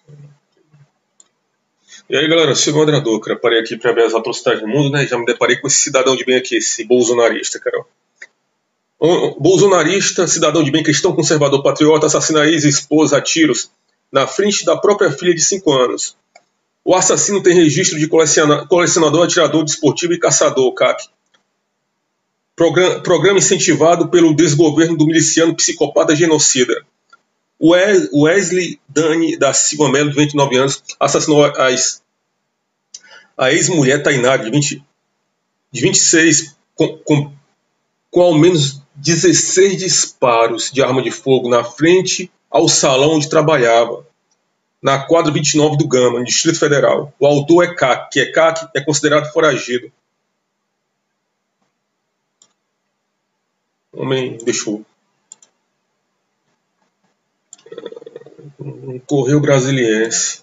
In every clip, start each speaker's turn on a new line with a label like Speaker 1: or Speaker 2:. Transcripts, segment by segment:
Speaker 1: E aí, galera, eu sou o moderador, cara. Parei aqui pra ver as atrocidades do mundo, né? Já me deparei com esse cidadão de bem aqui, esse bolsonarista, cara. Um bolsonarista, cidadão de bem, cristão, conservador, patriota, assassina a ex-esposa a tiros na frente da própria filha de 5 anos. O assassino tem registro de colecionador, atirador desportivo e caçador, CAC. Programa incentivado pelo desgoverno do miliciano psicopata genocida. Wesley Dani da Silva Melo, de 29 anos, assassinou a ex-mulher Tainá, de 26, com ao menos 16 disparos de arma de fogo na frente ao salão onde trabalhava, na quadra 29 do Gama, no Distrito Federal. O autor é CAC, é considerado foragido. O homem deixou. Um Correio Brasiliense.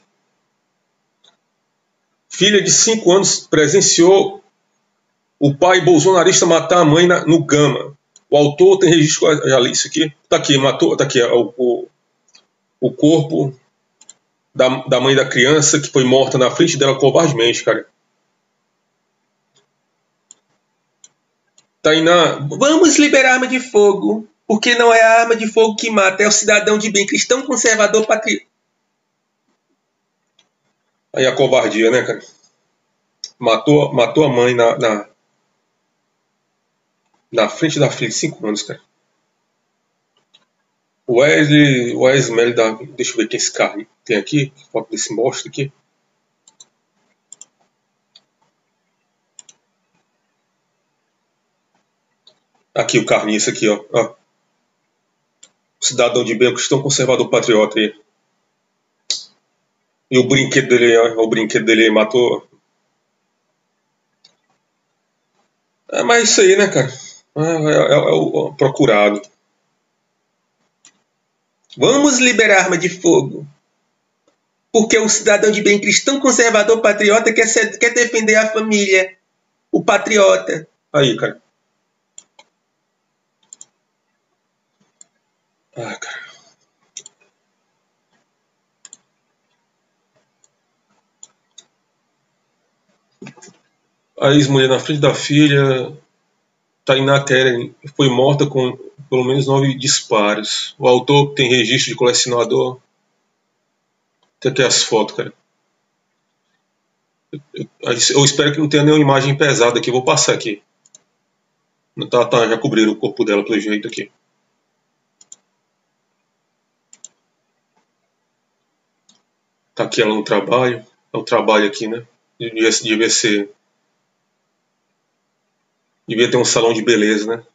Speaker 1: Filha de 5 anos presenciou o pai bolsonarista matar a mãe no Gama. O autor tem registro. Já li isso aqui. Tá aqui, matou. Tá aqui o corpo da mãe da criança que foi morta na frente dela covardemente, cara. Tainá, vamos liberar a arma de fogo, porque não é a arma de fogo que mata, é o cidadão de bem, cristão, conservador, patriota. Aí a covardia, né, cara? Matou a mãe na frente da filha de 5 anos, cara. O Wesley da. Deixa eu ver quem esse cara tem aqui. Que foto desse mostra aqui. Aqui o carniça aqui, ó. Cidadão de bem, cristão, conservador, patriota aí. E o brinquedo dele, ó. O brinquedo dele matou. Mas isso aí, né, cara? É o procurado. Vamos liberar a arma de fogo. Porque o cidadão de bem, cristão, conservador, patriota quer defender a família. O patriota. Aí, cara. Cara. A ex-mulher na frente da filha, Tainá Keren, foi morta com pelo menos 9 disparos. O autor tem registro de colecionador. Tem aqui as fotos, cara. Eu espero que não tenha nenhuma imagem pesada aqui. Vou passar aqui. Já cobriram o corpo dela pelo jeito aqui. Tá aqui ela no trabalho. É o trabalho aqui, né? Devia ter um salão de beleza, né?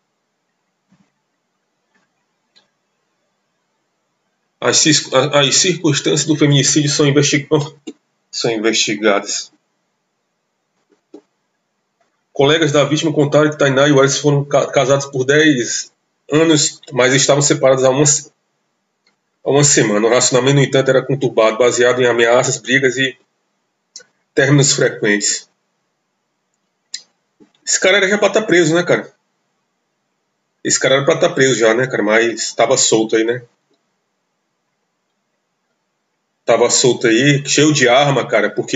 Speaker 1: As circunstâncias do feminicídio são investigadas. Colegas da vítima contaram que Tainá e Wesley foram casados por 10 anos, mas estavam separados há uma semana. O relacionamento, no entanto, era conturbado, baseado em ameaças, brigas e términos frequentes. Esse cara era já pra estar preso, né, cara? Esse cara era pra estar preso já, né, cara? Mas estava solto aí, né? Tava solto aí, cheio de arma, cara, porque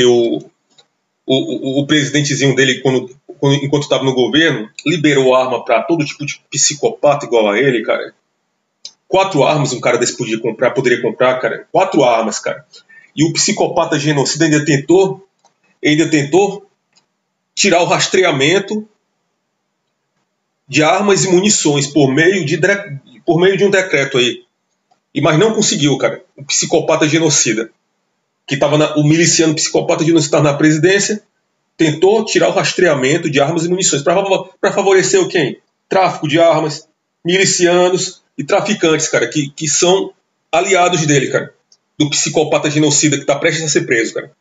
Speaker 1: o presidentezinho dele, enquanto estava no governo, liberou arma para todo tipo de psicopata igual a ele, cara. 4 armas um cara desse poderia comprar, cara. 4 armas, cara. E o psicopata genocida ainda tentou tirar o rastreamento de armas e munições por meio de um decreto aí. Mas não conseguiu, cara. O psicopata genocida. O miliciano psicopata genocida na presidência, tentou tirar o rastreamento de armas e munições para favorecer o quem? Tráfico de armas, milicianos e traficantes, cara, que são aliados dele, cara. Do psicopata genocida que tá prestes a ser preso, cara.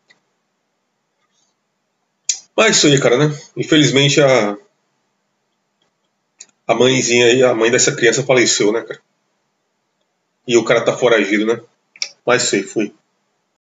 Speaker 1: Mas isso aí, cara, né? Infelizmente a mãezinha aí, a mãe dessa criança faleceu, né, cara? E o cara tá foragido, né? Mas isso aí, fui.